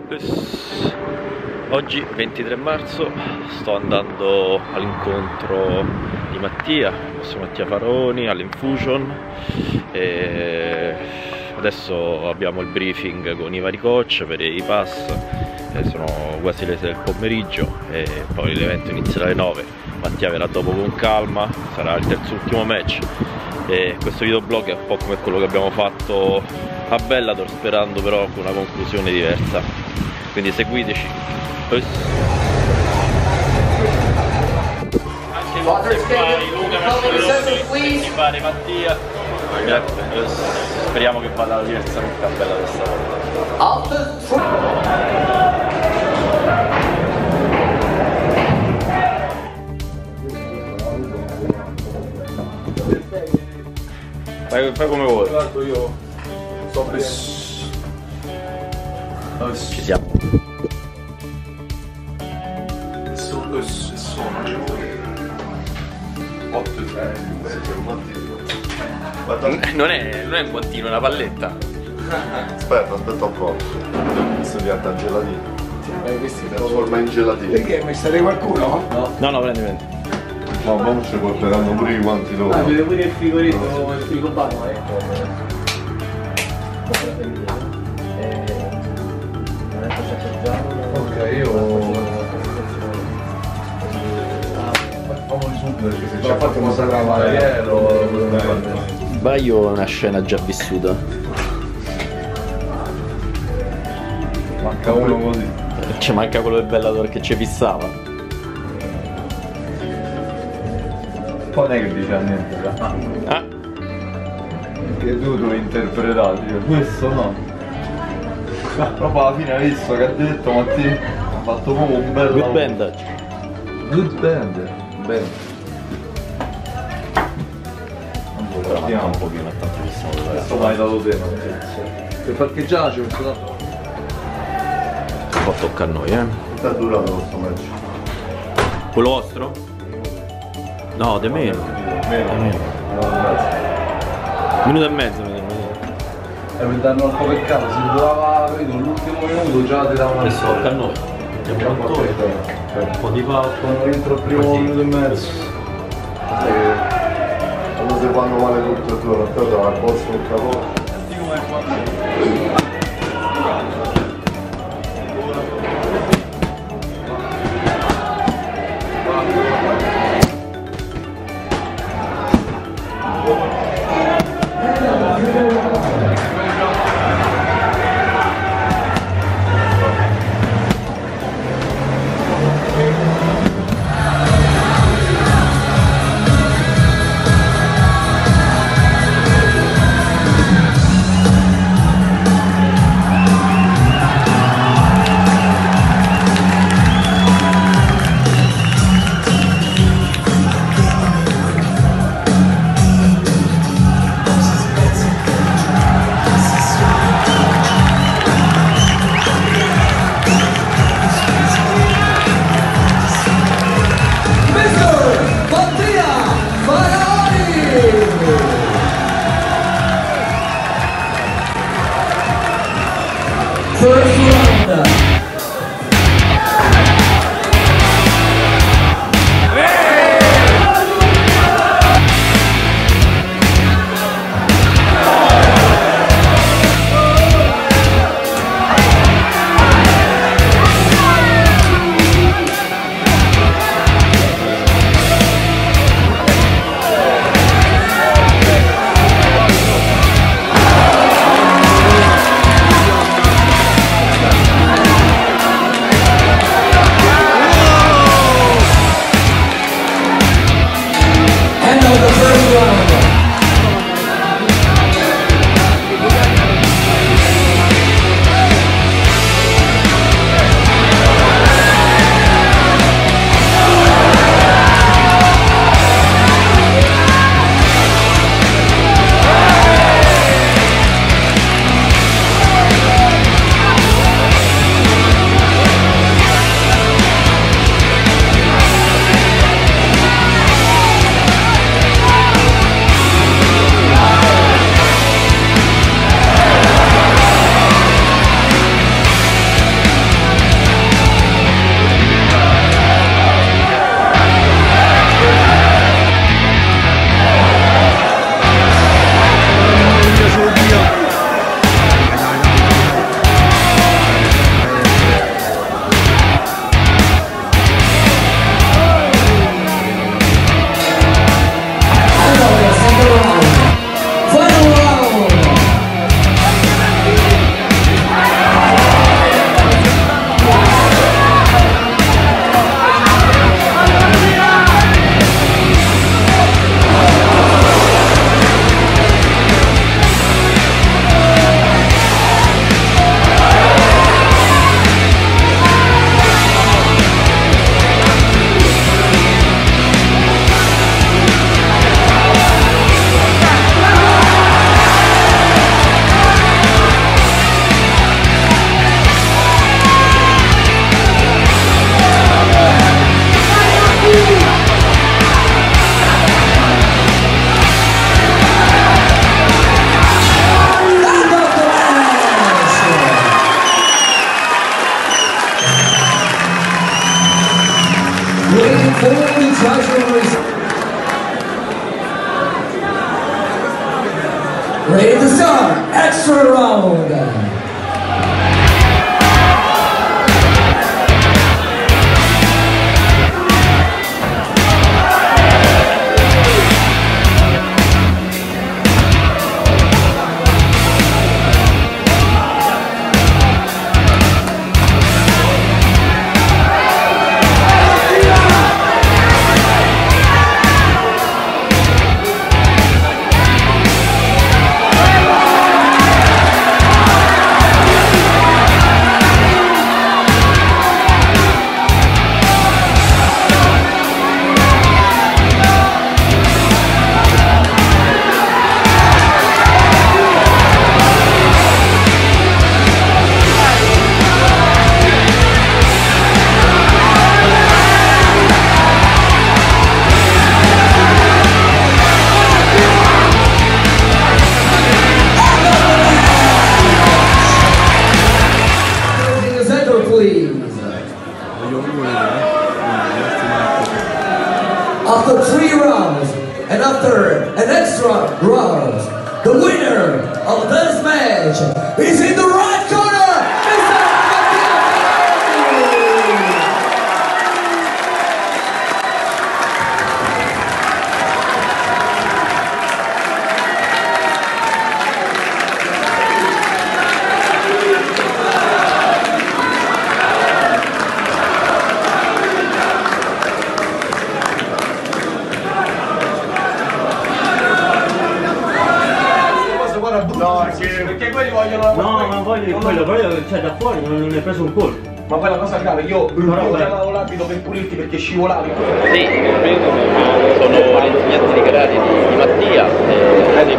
Oggi 23 marzo sto andando all'incontro di Mattia, Mattia Faroni, all'Infusion, e adesso abbiamo il briefing con i vari coach per i pass, sono quasi le 6 del pomeriggio e poi l'evento inizierà alle 9. Mattia verrà dopo con calma, sarà il terzo ultimo match e questo videoblog è un po' come quello che abbiamo fatto a Bellator, sperando però con una conclusione diversa, quindi seguiteci. Anche se fai Luca Mascheroni, si pare Mattia, speriamo che vada diversamente a Bellator stavolta. Fai come vuoi. Io sto per... Ci siamo. Non è un bottino, è una palletta. Aspetta un po'. Questo diventa gelatino. Questi si trasforma in gelatino. Perché? Mi state qualcuno? No, prendi. Ma non ci porteranno pure i guanti loro. Ah, vedo pure il frigoretto, il frigobato, ecco. Ok, io... perché se ci ha fatto una cavaliero. Baio è una scena già vissuta. Manca uno così. Ci manca quello del Bellator che ci fissava. Poi non è che dice niente. Ah. Che tu lo interpretare, questo no. Proprio alla fine hai visto che ha detto Mattia ha fatto proprio un bel Good bandage. Good band. Bene. Però manca un pochino, a tanto che siamo dove Questo mai dato te, per parcheggiare ci messo tanto. un po' tocca a noi, Quanto è durato questo match? Quello vostro? No, di meno. Meno. Minuto e mezzo. Per darlo un po' per caso, si trovava, vedo, l'ultimo minuto già ti davano Adesso tocca a noi. Andiamo Un po' di pausa. quando entro il primo minuto e mezzo. Quando si fanno male tutto il giorno, poi trova il posto un capo. Ready to start, extra round. After 3 rounds and after an extra round, the winner of this match is in the right corner, Mr. No, perché quelli vogliono. No, ma voglio quello che c'è da fuori, non ne preso un colpo. Ma poi la cosa grave, io chiamavo l'abito per pulirti perché scivolavi. Sì, sono l'insegnante di karate di Mattia e